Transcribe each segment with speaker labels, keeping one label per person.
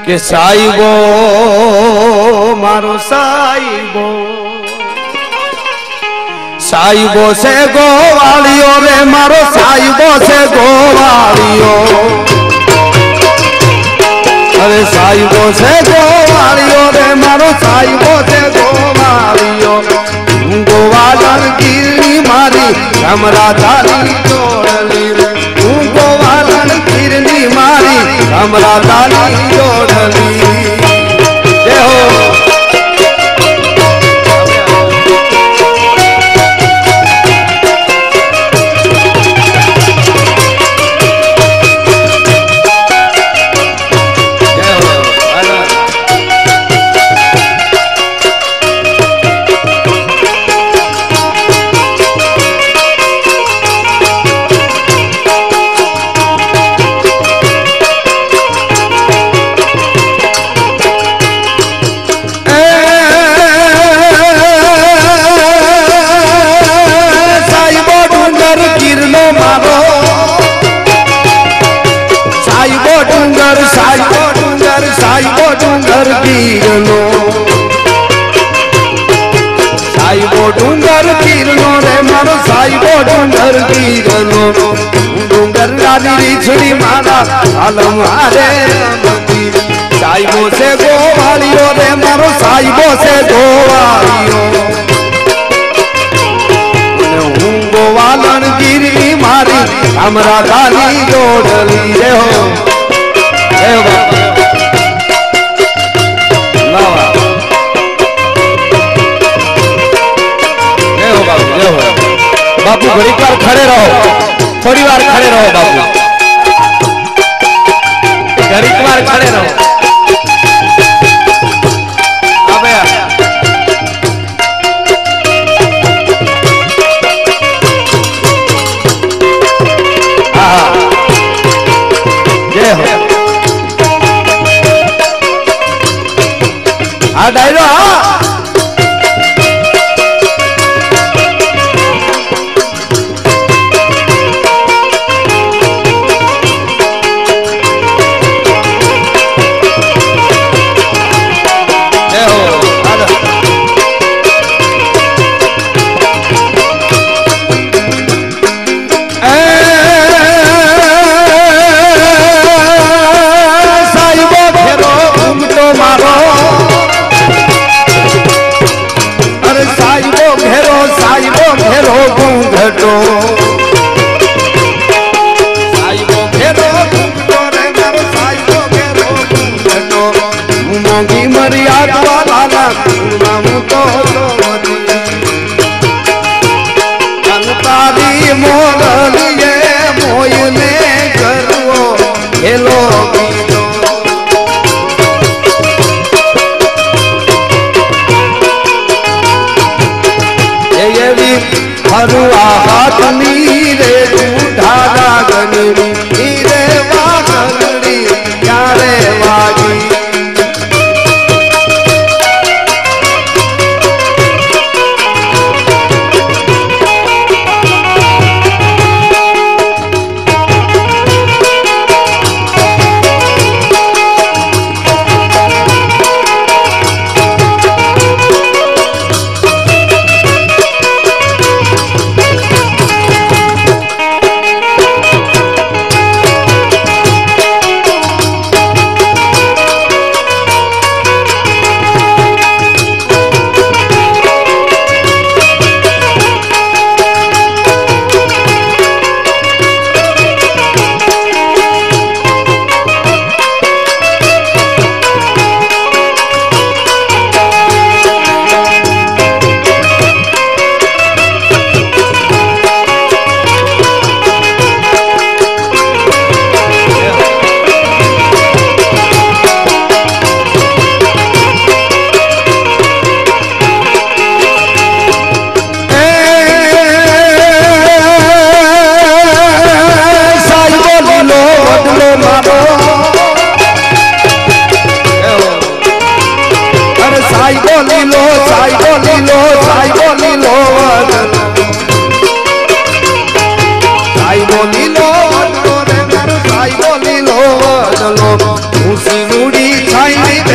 Speaker 1: કે સાઈબો મારો સાઈબો સાઈબો છે ગોવાળિયો રે મારો સાઈબો છે ગોવાળિયો અરે સાઈબો છે ગોવાળિયો રે મારો સાઈબો છે ગોવાળિયો ગોવાળણ ગીરની મારી રામરાધાની જોડલી રે ગોવાળણ ગીરની મારી રામરાધાની જોડલી જય હો साईबो डूंगर कीरनो रे मारो साईबो डूंगर कीरनो डूंगर रानी रीछड़ी मारा आलम हारे साईबो से गोवालियो रे मारो साईबो से गोवालियो हूँ गोवालन गिरनी मारी हमरा गाली जोड़ली रे हो बापू घड़ी बार खड़े रहो थोड़ी बार खड़े रहो बापू घड़ी बार खड़े रहो अबे हाँ जय हो हाँ डायरो हाँ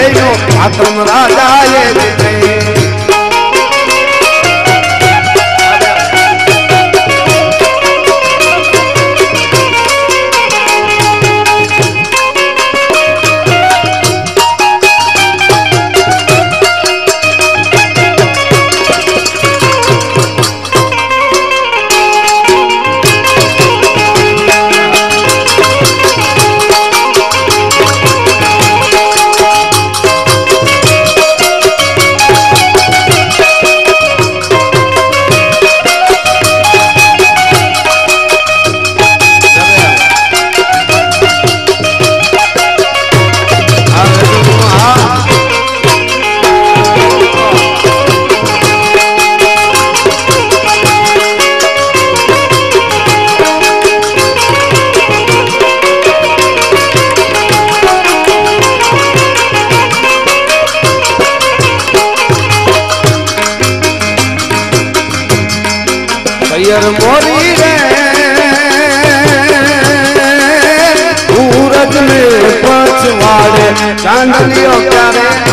Speaker 1: बेनो आत्म राजा ये मोरी रे सूरज में पछवाड़े चांदलियों प्यारे